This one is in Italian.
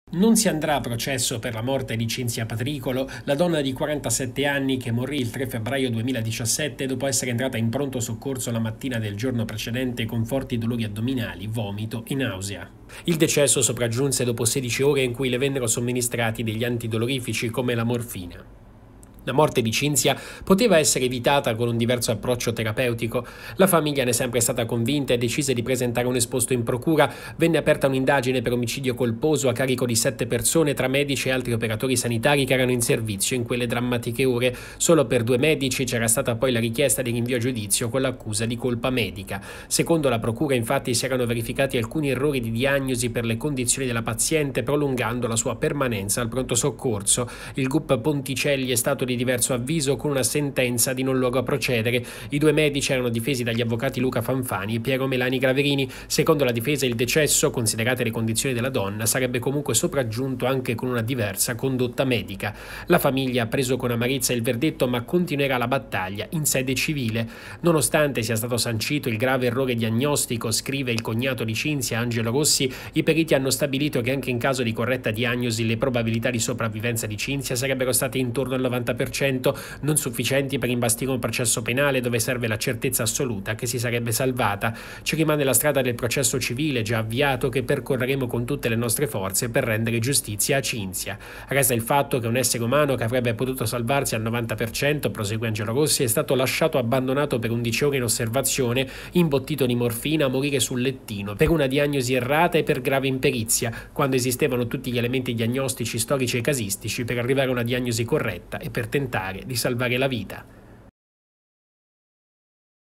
Non si andrà a processo per la morte di Cinzia Patricolo, la donna di 47 anni che morì il 3 febbraio 2017 dopo essere entrata in pronto soccorso la mattina del giorno precedente con forti dolori addominali, vomito e nausea. Il decesso sopraggiunse dopo 16 ore in cui le vennero somministrati degli antidolorifici come la morfina. La morte di Cinzia poteva essere evitata con un diverso approccio terapeutico. La famiglia ne è sempre stata convinta e decise di presentare un esposto in procura. Venne aperta un'indagine per omicidio colposo a carico di 7 persone tra medici e altri operatori sanitari che erano in servizio in quelle drammatiche ore. Solo per 2 medici c'era stata poi la richiesta di rinvio a giudizio con l'accusa di colpa medica. Secondo la procura, infatti, si erano verificati alcuni errori di diagnosi per le condizioni della paziente, prolungando la sua permanenza al pronto soccorso. Il GUP Ponticelli è stato di diverso avviso con una sentenza di non luogo a procedere. I 2 medici erano difesi dagli avvocati Luca Fanfani e Piero Melani Graverini. Secondo la difesa, il decesso, considerate le condizioni della donna, sarebbe comunque sopraggiunto anche con una diversa condotta medica. La famiglia ha preso con amarezza il verdetto, ma continuerà la battaglia in sede civile. Nonostante sia stato sancito il grave errore diagnostico, scrive il cognato di Cinzia, Angelo Rossi, i periti hanno stabilito che anche in caso di corretta diagnosi le probabilità di sopravvivenza di Cinzia sarebbero state intorno al 90%, non sufficienti per imbastire un processo penale dove serve la certezza assoluta che si sarebbe salvata. Ci rimane la strada del processo civile già avviato, che percorreremo con tutte le nostre forze per rendere giustizia a Cinzia. Resta il fatto che un essere umano che avrebbe potuto salvarsi al 90%, prosegue Angelo Rossi, è stato lasciato abbandonato per 11 ore in osservazione, imbottito di morfina, a morire sul lettino per una diagnosi errata e per grave imperizia, quando esistevano tutti gli elementi diagnostici, storici e casistici per arrivare a una diagnosi corretta e per tentare di salvare la vita.